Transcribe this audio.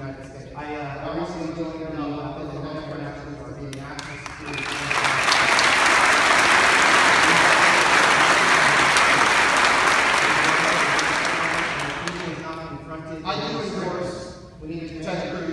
United States. I recently joined the Office of International Security National Security. I do endorse we need to